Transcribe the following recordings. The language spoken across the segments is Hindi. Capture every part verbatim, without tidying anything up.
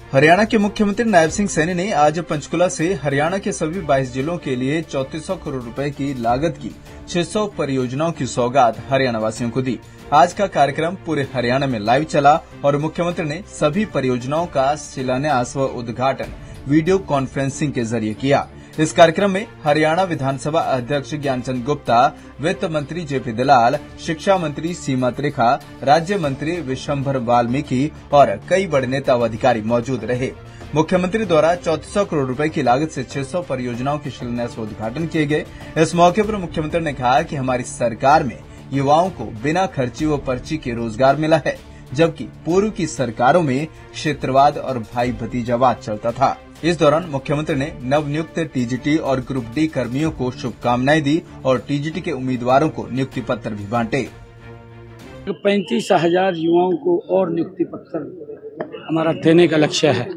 हरियाणा के मुख्यमंत्री नायब सिंह सैनी ने आज पंचकुला से हरियाणा के सभी बाईस जिलों के लिए चौंतीस सौ करोड़ रुपए की लागत की छह सौ परियोजनाओं की सौगात हरियाणा वासियों को दी। आज का कार्यक्रम पूरे हरियाणा में लाइव चला और मुख्यमंत्री ने सभी परियोजनाओं का शिलान्यास व उद्घाटन वीडियो कॉन्फ्रेंसिंग के जरिए किया। इस कार्यक्रम में हरियाणा विधानसभा अध्यक्ष ज्ञानचंद गुप्ता, वित्त मंत्री जेपी दलाल, शिक्षा मंत्री सीमा त्रिखा, राज्य मंत्री विशंभर वाल्मीकि और कई बड़े नेता व अधिकारी मौजूद रहे। मुख्यमंत्री द्वारा चौंतीस सौ करोड़ रुपए की लागत से छह सौ परियोजनाओं के शिलान्यास व उद्घाटन किए गए। इस मौके पर मुख्यमंत्री ने कहा कि हमारी सरकार में युवाओं को बिना खर्ची व पर्ची के रोजगार मिला है, जबकि पूर्व की सरकारों में क्षेत्रवाद और भाई भतीजावाद चलता था। इस दौरान मुख्यमंत्री ने नवनियुक्त टीजीटी और ग्रुप डी कर्मियों को शुभकामनाएं दी और टीजीटी के उम्मीदवारों को नियुक्ति पत्र भी बांटे। पैंतीस हजार युवाओं को और नियुक्ति पत्र हमारा देने का लक्ष्य है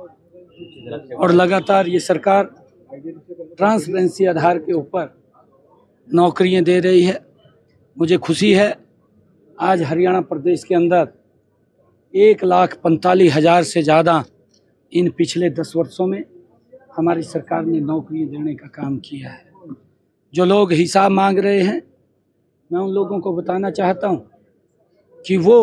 और लगातार ये सरकार ट्रांसपेरेंसी आधार के ऊपर नौकरियां दे रही है। मुझे खुशी है आज हरियाणा प्रदेश के अंदर एक लाख पैंतालीस हजार से ज़्यादा इन पिछले दस वर्षों में हमारी सरकार ने नौकरी देने का काम किया है। जो लोग हिसाब मांग रहे हैं, मैं उन लोगों को बताना चाहता हूं कि वो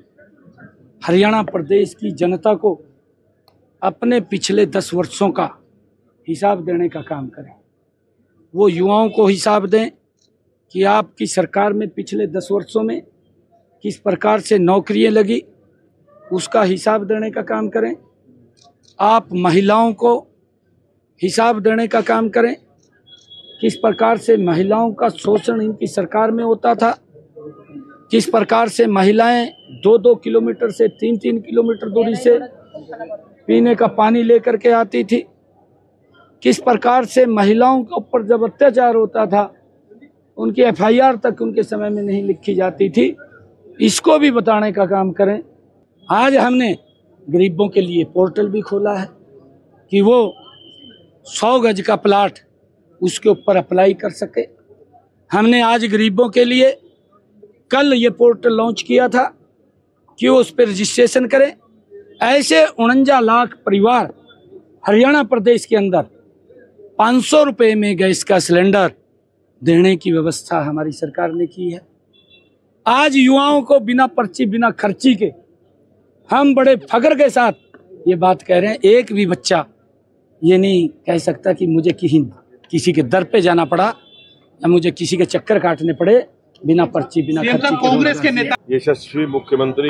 हरियाणा प्रदेश की जनता को अपने पिछले दस वर्षों का हिसाब देने का काम करें। वो युवाओं को हिसाब दें कि आपकी सरकार में पिछले दस वर्षों में किस प्रकार से नौकरियां लगी, उसका हिसाब देने का काम करें। आप महिलाओं को हिसाब देने का काम करें, किस प्रकार से महिलाओं का शोषण इनकी सरकार में होता था, किस प्रकार से महिलाएं दो दो किलोमीटर से तीन तीन किलोमीटर दूरी से पीने का पानी लेकर के आती थी, किस प्रकार से महिलाओं के ऊपर जब अत्याचार होता था उनकी एफ आई आर तक उनके समय में नहीं लिखी जाती थी, इसको भी बताने का काम करें। आज हमने गरीबों के लिए पोर्टल भी खोला है कि वो सौ गज का प्लाट उसके ऊपर अप्लाई कर सके। हमने आज गरीबों के लिए कल ये पोर्टल लॉन्च किया था कि वो उस पर रजिस्ट्रेशन करें। ऐसे उनंजा लाख परिवार हरियाणा प्रदेश के अंदर पाँच सौ रुपये में गैस का सिलेंडर देने की व्यवस्था हमारी सरकार ने की है। आज युवाओं को बिना पर्ची बिना खर्ची के हम बड़े फख्र के साथ ये बात कह रहे हैं। एक भी बच्चा ये नहीं कह सकता कि मुझे किसी किसी के दर पे जाना पड़ा या मुझे किसी के चक्कर काटने पड़े बिना पर्ची बिना खर्ची के। कांग्रेस के नेता यशस्वी मुख्यमंत्री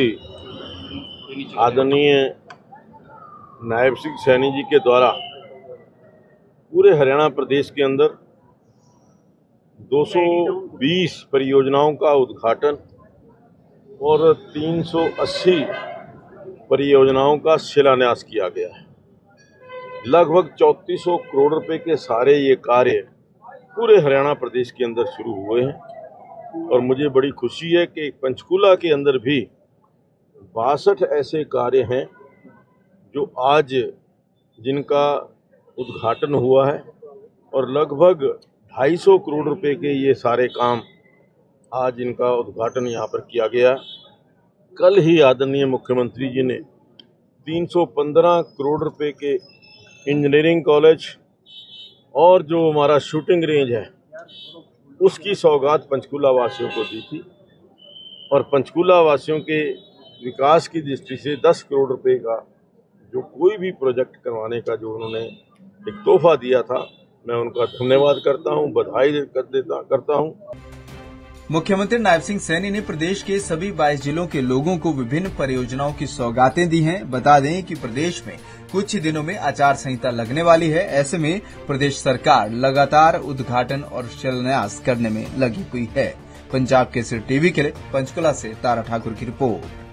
आदरणीय नायब सिंह सैनी जी के द्वारा पूरे हरियाणा प्रदेश के अंदर दो सौ बीस परियोजनाओं का उद्घाटन और तीन सौ अस्सी परियोजनाओं का शिलान्यास किया गया है। लगभग चौंतीस सौ करोड़ रुपए के सारे ये कार्य पूरे हरियाणा प्रदेश के अंदर शुरू हुए हैं और मुझे बड़ी खुशी है कि पंचकुला के अंदर भी बासठ ऐसे कार्य हैं जो आज जिनका उद्घाटन हुआ है और लगभग ढाई सौ करोड़ रुपए के ये सारे काम आज इनका उद्घाटन यहाँ पर किया गया। कल ही आदरणीय मुख्यमंत्री जी ने तीन सौ पंद्रह करोड़ रुपए के इंजीनियरिंग कॉलेज और जो हमारा शूटिंग रेंज है उसकी सौगात पंचकुला वासियों को दी थी और पंचकुला वासियों के विकास की दृष्टि से दस करोड़ रुपए का जो कोई भी प्रोजेक्ट करवाने का जो उन्होंने एक तोहफा दिया था, मैं उनका धन्यवाद करता हूं, बधाई कर देता करता हूं। मुख्यमंत्री नायब सिंह सैनी ने प्रदेश के सभी बाईस जिलों के लोगों को विभिन्न परियोजनाओं की सौगातें दी हैं। बता दें कि प्रदेश में कुछ ही दिनों में आचार संहिता लगने वाली है। ऐसे में प्रदेश सरकार लगातार उद्घाटन और शिलान्यास करने में लगी हुई है। पंजाब केसरी टीवी के लिए पंचकुला से तारा ठाकुर की रिपोर्ट।